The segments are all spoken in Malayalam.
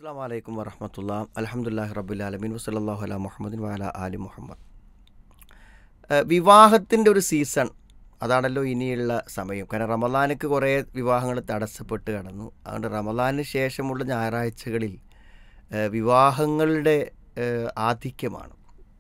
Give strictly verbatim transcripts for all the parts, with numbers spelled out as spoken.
അസ്സലാമു അലൈക്കും വറഹ്മത്തുള്ളാഹി അൽഹംദുലില്ലാഹി റബ്ബിൽ ആലമീൻ വസല്ലല്ലാഹു അലാ മുഹമ്മദിൻ വഅലാ ആലി മുഹമ്മദ്. വിവാഹത്തിൻ്റെ ഒരു സീസൺ അതാണല്ലോ ഇനിയുള്ള സമയം. കാരണം റമദാനിക്ക് കുറേ വിവാഹങ്ങൾ തടസ്സപ്പെട്ട് കിടന്നു. അതുകൊണ്ട് റമദാനിന് ശേഷമുള്ള ഞായറാഴ്ചകളിൽ വിവാഹങ്ങളുടെ ആധിക്യമാണ്.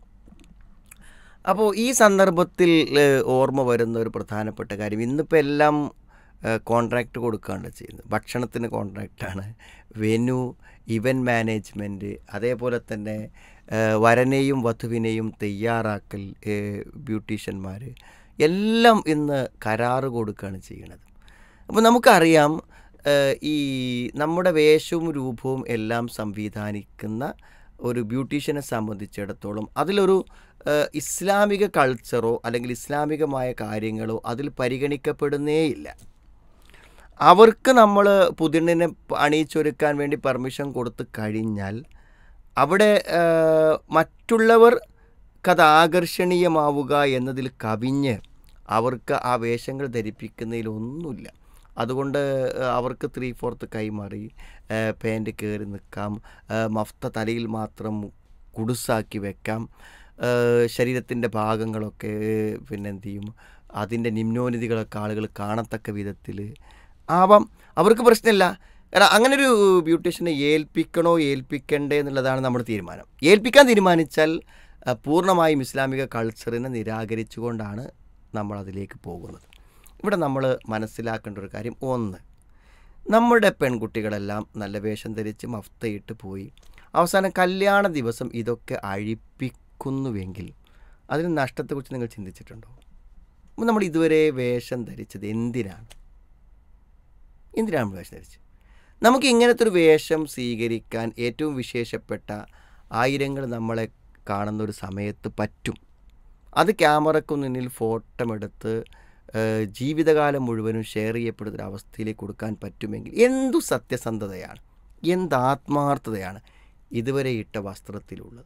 അപ്പോൾ ഈ സന്ദർഭത്തിൽ ഓർമ്മ വരുന്ന ഒരു പ്രധാനപ്പെട്ട കാര്യം, ഇന്നിപ്പോൾ എല്ലാം കോൺട്രാക്റ്റ് കൊടുക്കുകയാണ് ചെയ്യുന്നത്. ഭക്ഷണത്തിന് കോൺട്രാക്റ്റാണ്, വെന്യൂ, ഇവൻറ്റ് മാനേജ്മെൻറ്റ്, അതേപോലെ തന്നെ വരനെയും വധുവിനെയും തയ്യാറാക്കൽ, ബ്യൂട്ടീഷ്യന്മാർ എല്ലാം ഇന്ന് കരാറ് കൊടുക്കുകയാണ് ചെയ്യുന്നത്. അപ്പോൾ നമുക്കറിയാം, ഈ നമ്മുടെ വേഷവും രൂപവും എല്ലാം സംവിധാനിക്കുന്ന ഒരു ബ്യൂട്ടീഷ്യനെ സംബന്ധിച്ചിടത്തോളം അതിലൊരു ഇസ്ലാമിക കൾച്ചറോ അല്ലെങ്കിൽ ഇസ്ലാമികമായ കാര്യങ്ങളോ അതിൽ പരിഗണിക്കപ്പെടുന്നേയില്ല. അവർക്ക് നമ്മൾ പുതിയണ്ണിനെ അണിയിച്ചൊരുക്കാൻ വേണ്ടി പെർമിഷൻ കൊടുത്തു കഴിഞ്ഞാൽ അവിടെ മറ്റുള്ളവർക്കത് ആകർഷണീയമാവുക എന്നതിൽ കവിഞ്ഞ് അവർക്ക് ആ വേഷങ്ങൾ ധരിപ്പിക്കുന്നതിലൊന്നുമില്ല. അതുകൊണ്ട് അവർക്ക് ത്രീ ഫോർത്ത് കൈമാറി പാൻറ്റ് കയറി നിൽക്കാം, മഫ്ത തലയിൽ മാത്രം കുടുസാക്കി വെക്കാം, ശരീരത്തിൻ്റെ ഭാഗങ്ങളൊക്കെ പിന്നെ എന്തു ചെയ്യും, അതിൻ്റെ നിമ്നോന്നതികളൊക്കെ ആളുകൾ കാണത്തക്ക വിധത്തിൽ ആവാം. അവർക്ക് പ്രശ്നമില്ല. കാരണം അങ്ങനൊരു ബ്യൂട്ടീഷ്യനെ ഏൽപ്പിക്കണോ ഏൽപ്പിക്കണ്ടേ എന്നുള്ളതാണ് നമ്മുടെ തീരുമാനം. ഏൽപ്പിക്കാൻ തീരുമാനിച്ചാൽ പൂർണ്ണമായും ഇസ്ലാമിക കൾച്ചറിനെ നിരാകരിച്ചുകൊണ്ടാണ് നമ്മളതിലേക്ക് പോകുന്നത്. ഇവിടെ നമ്മൾ മനസ്സിലാക്കേണ്ട ഒരു കാര്യം, ഒന്ന്, നമ്മുടെ പെൺകുട്ടികളെല്ലാം നല്ല വേഷം ധരിച്ച് മഫ്തയിട്ട് പോയി അവസാനം കല്യാണ ദിവസം ഇതൊക്കെ അഴിപ്പിക്കുന്നുവെങ്കിൽ അതിന് നഷ്ടത്തെക്കുറിച്ച് നിങ്ങൾ ചിന്തിച്ചിട്ടുണ്ടോ? അപ്പോൾ നമ്മൾ ഇതുവരെ വേഷം ധരിച്ചത് എന്തിനാണ് എന്തിനാണ് നമ്മൾ വേഷം ധരിച്ചത്? നമുക്ക് ഇങ്ങനത്തെ ഒരു വേഷം സ്വീകരിക്കാൻ ഏറ്റവും വിശേഷപ്പെട്ട ആയിരങ്ങൾ നമ്മളെ കാണുന്ന ഒരു സമയത്ത് പറ്റും. അത് ക്യാമറയ്ക്ക് മുന്നിൽ ഫോട്ടോ എടുത്ത് ജീവിതകാലം മുഴുവനും ഷെയർ ചെയ്യപ്പെടുന്ന ഒരു അവസ്ഥയിലേക്ക് കൊടുക്കാൻ പറ്റുമെങ്കിൽ എന്തു സത്യസന്ധതയാണ്, എന്ത് ആത്മാർത്ഥതയാണ് ഇതുവരെ ഇട്ട വസ്ത്രത്തിലുള്ളത്.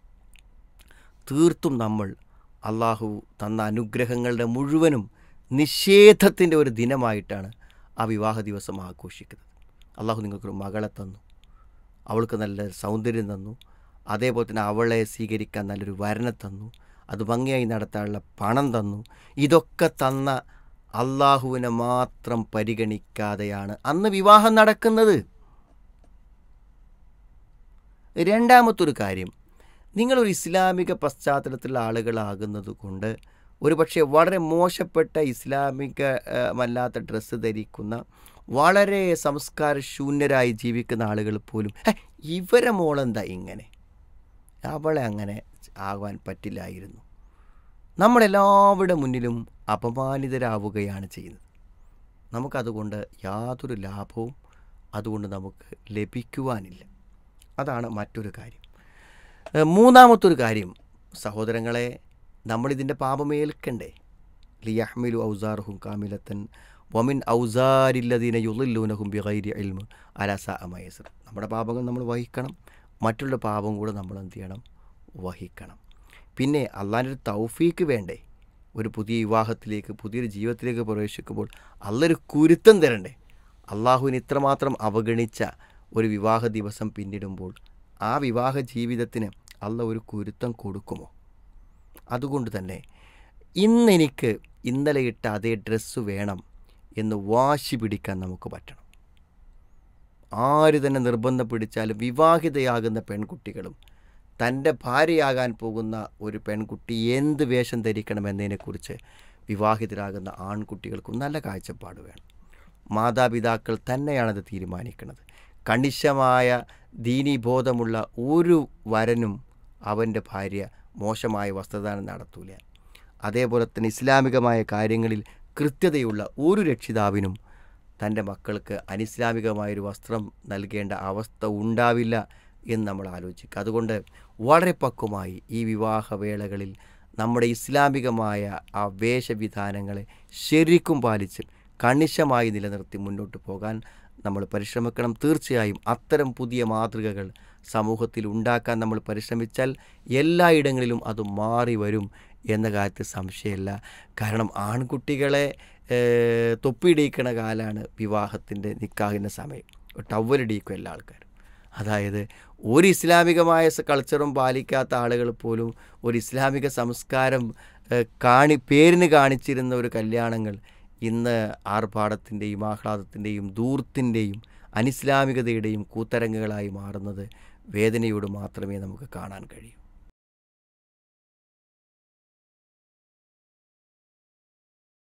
തീർത്തും നമ്മൾ അള്ളാഹു തന്ന അനുഗ്രഹങ്ങളുടെ മുഴുവനും നിഷേധത്തിൻ്റെ ഒരു ദിനമായിട്ടാണ് ആ വിവാഹ ദിവസം ആഘോഷിക്കുന്നത്. അള്ളാഹു നിങ്ങൾക്കൊരു മകളെ തന്നു, അവൾക്ക് നല്ല സൗന്ദര്യം തന്നു, അതേപോലെ തന്നെ അവളെ സ്വീകരിക്കാൻ നല്ലൊരു വരനെ തന്നു, അത് ഭംഗിയായി നടത്താനുള്ള പണം തന്നു. ഇതൊക്കെ തന്ന അള്ളാഹുവിനെ മാത്രം പരിഗണിക്കാതെയാണ് അന്ന് വിവാഹം നടക്കുന്നത്. രണ്ടാമത്തൊരു കാര്യം, നിങ്ങളൊരു ഇസ്ലാമിക പശ്ചാത്തലത്തിലുള്ള ആളുകളാകുന്നത് കൊണ്ട് ഒരു പക്ഷേ വളരെ മോശപ്പെട്ട ഇസ്ലാമികമല്ലാത്ത ഡ്രസ്സ് ധരിക്കുന്ന വളരെ സംസ്കാരശൂന്യരായി ജീവിക്കുന്ന ആളുകൾ പോലും ഇവരെ മോളെന്താ ഇങ്ങനെ, അവളെ അങ്ങനെ ആകാൻ പറ്റില്ലായിരുന്നു, നമ്മളെല്ലാവരുടെ മുന്നിലും അപമാനിതരാവുകയാണ് ചെയ്യുന്നത്. നമുക്കതുകൊണ്ട് യാതൊരു ലാഭവും അതുകൊണ്ട് നമുക്ക് ലഭിക്കുവാനില്ല. അതാണ് മറ്റൊരു കാര്യം. മൂന്നാമത്തൊരു കാര്യം, സഹോദരങ്ങളെ, നമ്മളിതിൻ്റെ പാപമേൽക്കണ്ടേ? ലിയഹ്മിലു ഔസാറുഹും കാമിലത്തൻ വമിൻ ഔസാരില്ലദീന യുളില്ലൂനഹും ബിഗൈരി ഇൽമ് അലാ സാഅ മാ യസിർ. നമ്മുടെ പാപങ്ങൾ നമ്മൾ വഹിക്കണം, മറ്റുള്ള പാപം കൂടെ നമ്മൾ എന്ത് ചെയ്യണം? വഹിക്കണം. പിന്നെ അള്ളാഹിൻ്റെ ഒരു തൗഫീക്ക് വേണ്ടേ? ഒരു പുതിയ വിവാഹത്തിലേക്ക്, പുതിയൊരു ജീവിതത്തിലേക്ക് പ്രവേശിക്കുമ്പോൾ അള്ളൊരു കുരുത്തം തരണ്ടേ? അള്ളാഹുവിന് ഇത്രമാത്രം അവഗണിച്ച ഒരു വിവാഹ ദിവസം പിന്നിടുമ്പോൾ ആ വിവാഹ ജീവിതത്തിന് അള്ള ഒരു കുരുത്തം കൊടുക്കുമോ? അതുകൊണ്ട് തന്നെ ഇന്നെനിക്ക് ഇന്നലെ ഇട്ട അതേ ഡ്രസ്സ് വേണം എന്ന് വാശി പിടിക്കാൻ നമുക്ക് പറ്റണം. ആര് തന്നെ നിർബന്ധം പിടിച്ചാലും വിവാഹിതയാകുന്ന പെൺകുട്ടികളും തൻ്റെ ഭാര്യയാകാൻ പോകുന്ന ഒരു പെൺകുട്ടി എന്ത് വേഷം ധരിക്കണമെന്നതിനെക്കുറിച്ച് വിവാഹിതരാകുന്ന ആൺകുട്ടികൾക്കും നല്ല കാഴ്ചപ്പാട് വേണം. മാതാപിതാക്കൾ തന്നെയാണത് തീരുമാനിക്കുന്നത്. കണിശമായ ദീനീബോധമുള്ള ഒരു വരനും അവൻ്റെ ഭാര്യ മോശമായ വസ്ത്രദാനം നടത്തൂല. അതേപോലെ തന്നെ ഇസ്ലാമികമായ കാര്യങ്ങളിൽ കൃത്യതയുള്ള ഒരു രക്ഷിതാവിനും തൻ്റെ മക്കൾക്ക് അനിസ്ലാമികമായൊരു വസ്ത്രം നൽകേണ്ട അവസ്ഥ ഉണ്ടാവില്ല എന്ന് നമ്മൾ ആലോചിക്കുക. അതുകൊണ്ട് വളരെ പക്വമായി ഈ വിവാഹവേളകളിൽ നമ്മുടെ ഇസ്ലാമികമായ ആ വേഷവിധാനങ്ങളെ ശരിക്കും പാലിച്ച് കണിശമായി നിലനിർത്തി മുന്നോട്ട് പോകാൻ നമ്മൾ പരിശ്രമിക്കണം. തീർച്ചയായും അത്തരം പുതിയ മാതൃകകൾ സമൂഹത്തിൽ ഉണ്ടാക്കാൻ നമ്മൾ പരിശ്രമിച്ചാൽ എല്ലായിടങ്ങളിലും അത് മാറി വരും എന്ന കാര്യത്തിൽ സംശയമില്ല. കാരണം ആൺകുട്ടികളെ തൊപ്പിയിടിക്കുന്ന കാലമാണ് വിവാഹത്തിൻ്റെ നിക്കാഹിൻ്റെ സമയം. ടവലിടിക്കും എല്ലാ ആൾക്കാരും. അതായത് ഒരു ഇസ്ലാമികമായ സ- കൾച്ചറും പാലിക്കാത്ത ആളുകൾ പോലും ഒരു ഇസ്ലാമിക സംസ്കാരം ഏഹ്, കാണി പേരിന് കാണിച്ചിരുന്ന ഒരു കല്യാണങ്ങൾ ഇന്ന് ആർഭാടത്തിൻ്റെയും ആഹ്ലാദത്തിൻ്റെയും ധൂർത്തിൻ്റെയും അനിസ്ലാമികതയുടെയും കൂത്തരങ്ങുകളായി മാറുന്നത് വേദനയോട് മാത്രമേ നമുക്ക് കാണാൻ കഴിയൂ.